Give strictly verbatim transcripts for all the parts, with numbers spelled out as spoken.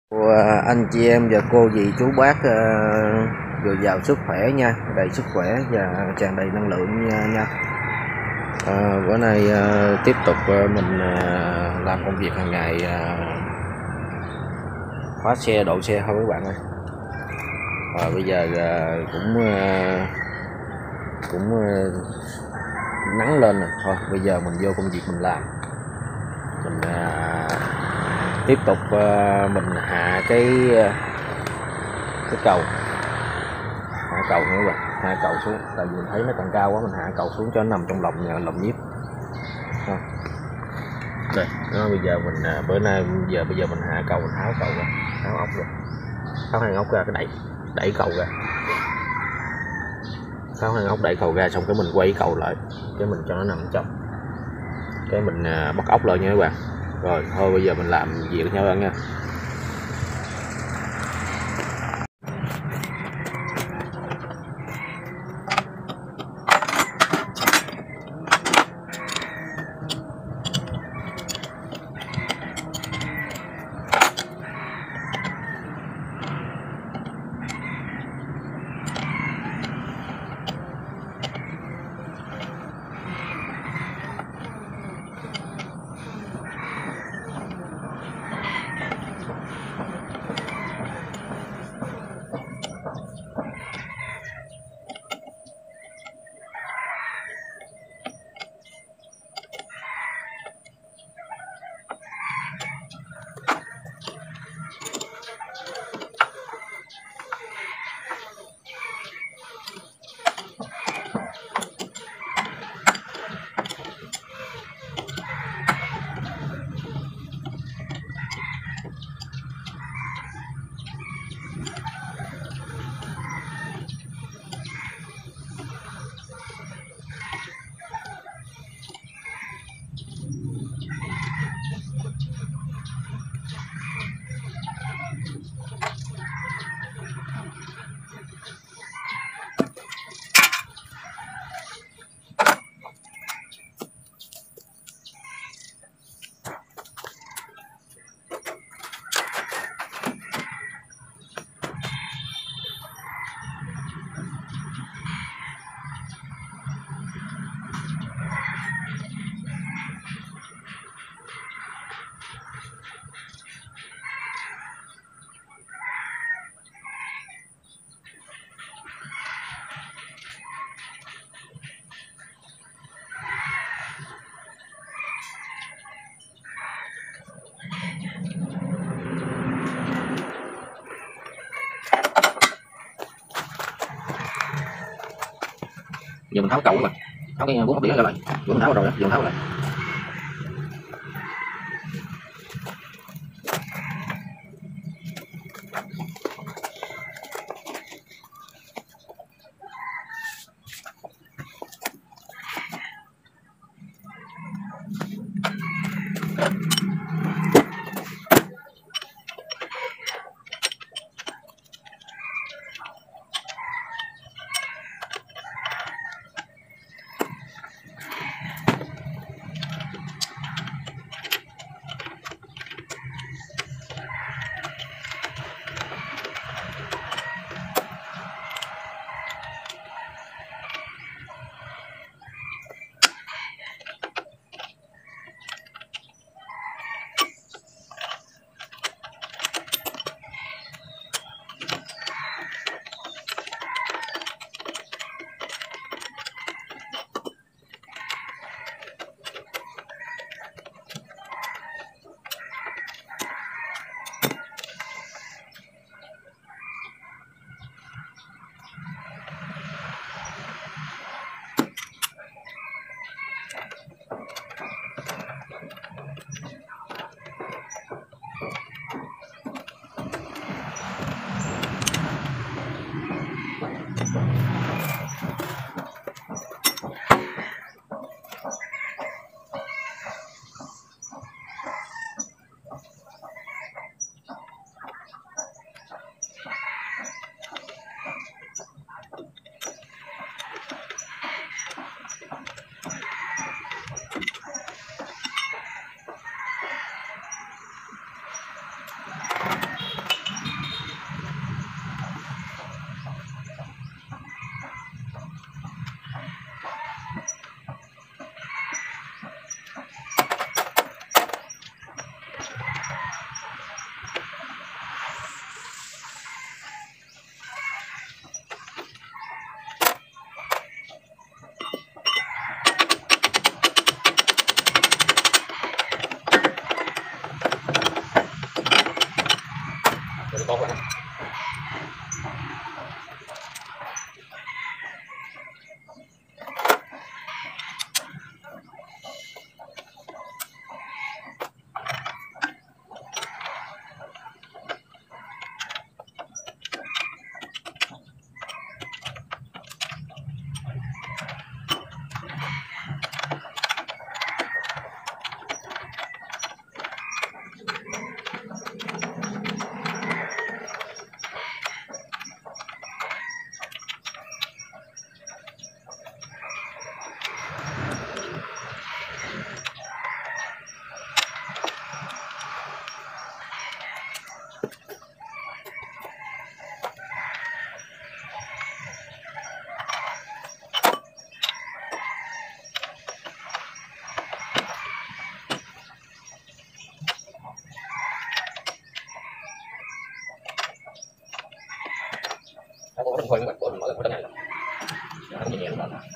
Của anh chị em và cô dì chú bác uh, dồi dào sức khỏe nha, đầy sức khỏe và tràn đầy năng lượng nha, nha. Uh, bữa nay uh, tiếp tục uh, mình uh, làm công việc hàng ngày, uh, khóa xe độ xe thôi các bạn ơi. Và bây giờ uh, cũng uh, cũng uh, nắng lên rồi, thôi bây giờ mình vô công việc mình làm. Mình uh, tiếp tục uh, mình hạ cái uh, cái cầu hạ cầu nữa rồi hạ cầu xuống, tại vì mình thấy nó còn cao quá, mình hạ cầu xuống cho nó nằm trong lòng lòng nhiếp. Đây đó, bây giờ mình uh, bữa nay giờ bây giờ mình hạ cầu, mình tháo cầu ra, tháo ốc ra, tháo hàng ốc ra, cái đẩy đẩy cầu ra, tháo hàng ốc đẩy cầu ra, xong cái mình quay cầu lại, cái mình cho nó nằm trong, cái mình uh, bắt ốc lại nha các bạn. Rồi thôi bây giờ mình làm việc với nhau nha. Giờ mình tháo cầu rồi, tháo cái bốn hộp đĩa ra lại, vừa mình tháo rồi đó, vừa mình tháo lại. Rồi tốt quá. Aku kan koin buat koin malah udah nyala. Jangan jadi yang lama.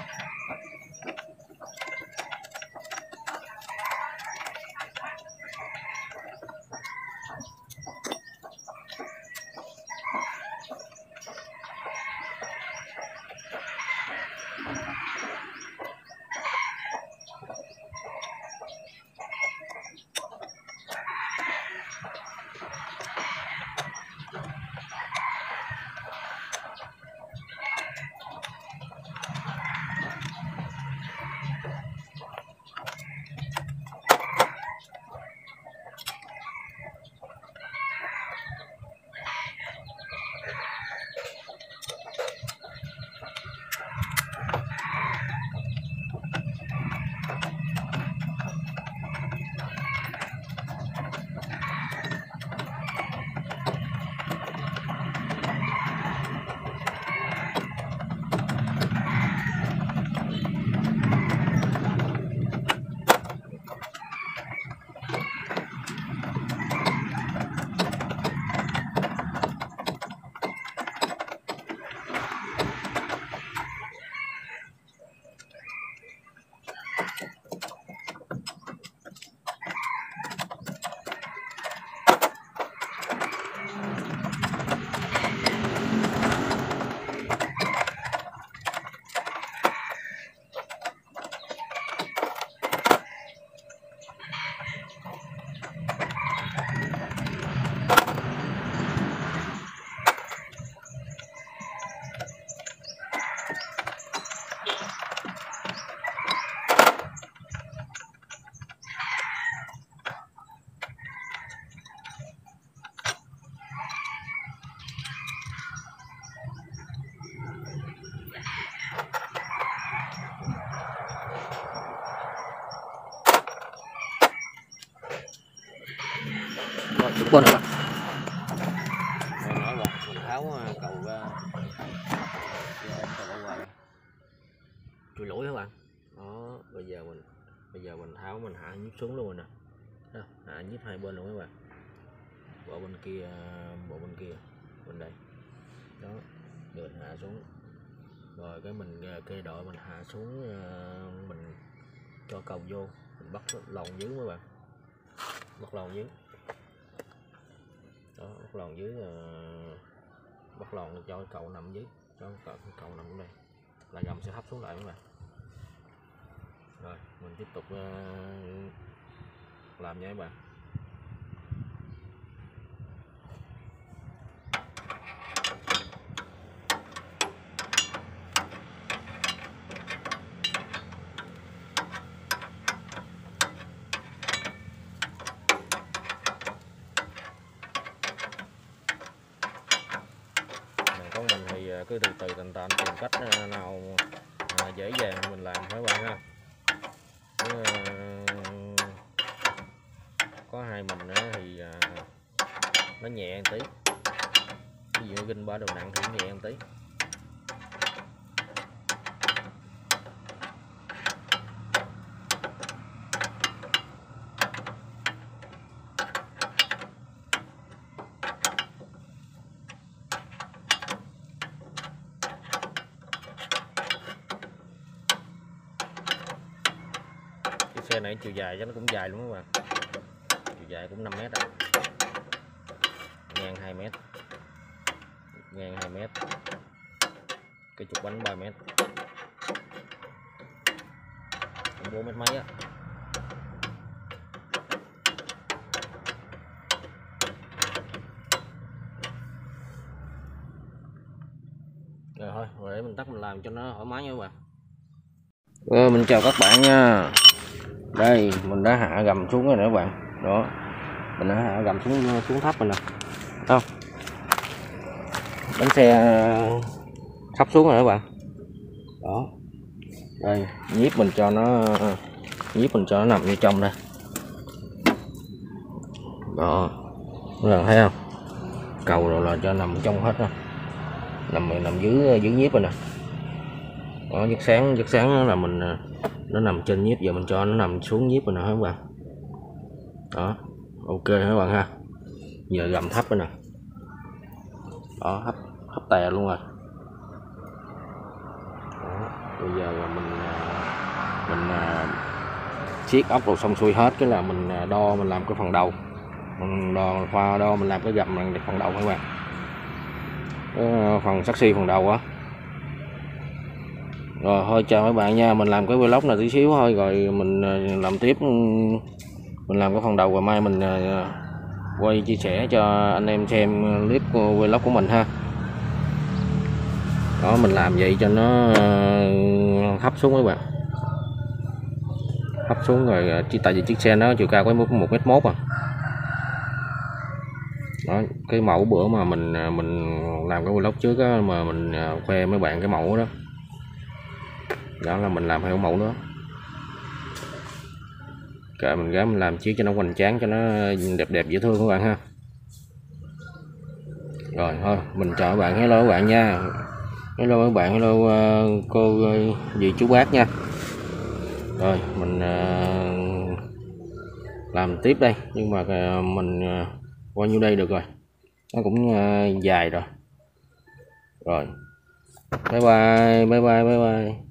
Bon rồi. Nói là mình tháo cầu ra chui lũi các bạn. Đó, bây giờ mình bây giờ mình tháo, mình hạ nhíp xuống luôn rồi nè. Hạ nhíp hai bên luôn các bạn. Bộ bên kia, bộ bên kia, bên đây. Đó, được hạ xuống. Rồi cái mình kê đội mình hạ xuống, mình cho cầu vô, mình bắt lòn dưới các bạn. Bắt lòn dưới. Đó, bắt lòn dưới, bắt lòn cho cầu nằm dưới, cho cầu, cầu nằm ở đây là gầm sẽ hấp xuống lại các bạn. Rồi mình tiếp tục làm nha các bạn. Con mình thì cứ từ từ tàn tàn tìm cách nào dễ dàng mình làm các bạn ha. Chứ, có hai mình thì nó nhẹ một tí, ví dụ ginh ba đồ nặng thì nhẹ một tí. Cái xe này chiều dài cho nó cũng dài luôn các bạn, chiều dài cũng năm mét rồi. Nghe ngang hai mét, ngang hai mét, cái trục bánh ba mét, bốn mét mấy á. Rồi thôi, rồi để mình tắt mình làm cho nó thoải mái nha các bạn. Rồi, mình chào các bạn nha. Đây mình đã hạ gầm xuống rồi nè các bạn. Đó, mình đã hạ gầm xuống xuống thấp rồi nè, không bánh xe thấp xuống rồi các bạn. Đó, đây nhíp mình cho nó nhíp mình cho nó nằm như trong đây. Đó, các bạn thấy không, cầu rồi là cho nằm trong hết rồi, nằm nằm dưới dưới nhíp rồi nè. Đó, giấc sáng giấc sáng là mình nó nằm trên nhíp, giờ mình cho nó nằm xuống nhíp rồi nè các bạn. Đó, ok các bạn ha. Giờ gầm thấp rồi nè. Đó, hấp hấp tè luôn rồi. Đó, bây giờ là mình mình chiết ốc rồi xong xuôi hết, cái là mình đo mình làm cái phần đầu, mình đo khoa đo mình làm cái gầm bằng phần đầu các bạn. Cái phần saxi phần đầu á. Rồi thôi chào các bạn nha, mình làm cái vlog này tí xíu thôi rồi mình làm tiếp, mình làm cái phần đầu rồi mai mình quay chia sẻ cho anh em xem clip vlog của mình ha. Đó, mình làm vậy cho nó hấp xuống các bạn, hấp xuống rồi chỉ tại vì chiếc xe nó chiều cao có một mét mốt à. Đó, cái mẫu bữa mà mình mình làm cái vlog trước á, mà mình khoe mấy bạn cái mẫu đó, đó là mình làm theo mẫu đó. Kệ mình gái mình làm chiếc cho nó hoành tráng, cho nó đẹp đẹp dễ thương các bạn ha. Rồi thôi mình chào các bạn, hello các bạn nha, hello các bạn, hello uh, cô uh, dì chú bác nha. Rồi mình uh, làm tiếp đây, nhưng mà uh, mình uh, qua nhiêu đây được rồi, nó cũng uh, dài rồi. Rồi bye bye bye bye bye bye.